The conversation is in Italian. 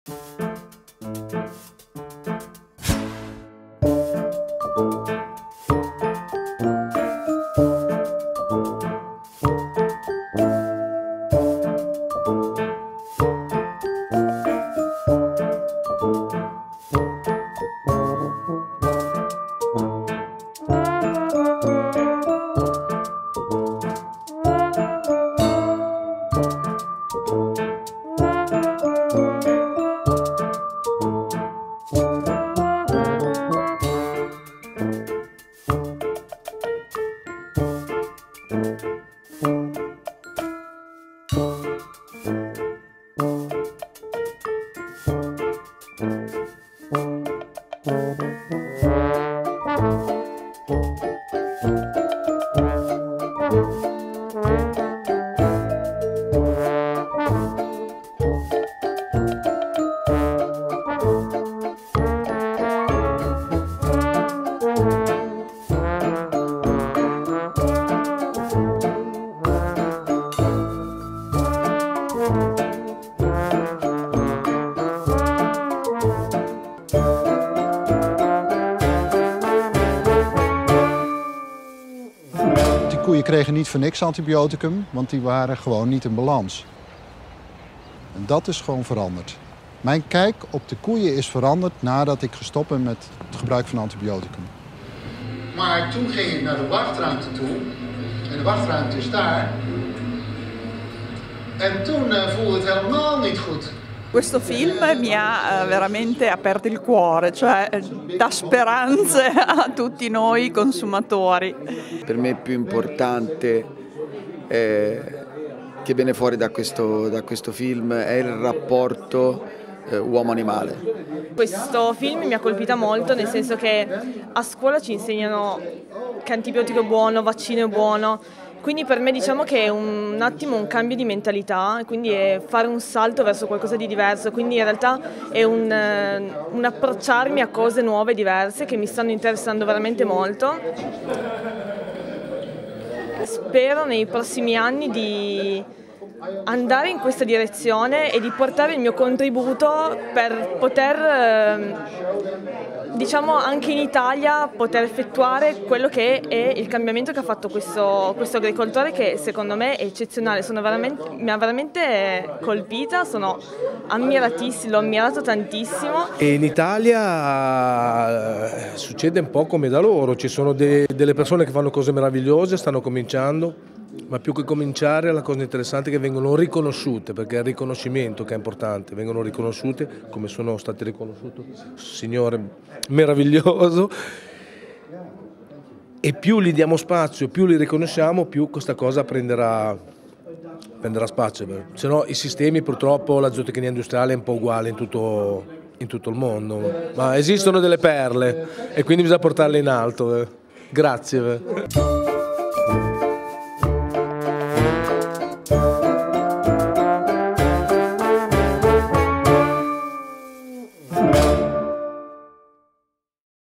Die koeien kregen niet voor niks antibioticum, want die waren gewoon niet in balans. En dat is gewoon veranderd. Mijn kijk op de koeien is veranderd nadat ik gestopt ben met het gebruik van antibioticum. Maar toen ging ik naar de wachtruimte toe. En de wachtruimte is daar. En toen voelde het helemaal niet goed. Questo film mi ha veramente aperto il cuore, cioè dà speranze a tutti noi consumatori. Per me più importante che viene fuori da questo film è il rapporto uomo-animale. Questo film mi ha colpita molto, nel senso che a scuola ci insegnano che antibiotico è buono, vaccino è buono. Quindi per me diciamo che è un attimo un cambio di mentalità, quindi è fare un salto verso qualcosa di diverso, quindi in realtà è un approcciarmi a cose nuove e diverse che mi stanno interessando veramente molto. Spero nei prossimi anni di andare in questa direzione e di portare il mio contributo per poter, diciamo anche in Italia, poter effettuare quello che è il cambiamento che ha fatto questo agricoltore, che secondo me è eccezionale. Mi ha veramente colpita, sono ammiratissima, l'ho ammirato tantissimo. E in Italia succede un po' come da loro, ci sono delle persone che fanno cose meravigliose, stanno cominciando. Ma più che cominciare, la cosa interessante è che vengono riconosciute, perché è il riconoscimento che è importante, vengono riconosciute come sono stati riconosciuti, signore meraviglioso, e più gli diamo spazio, più li riconosciamo, più questa cosa prenderà spazio. Se no i sistemi, purtroppo la zootecnia industriale è un po' uguale in tutto il mondo, ma esistono delle perle e quindi bisogna portarle in alto. Grazie.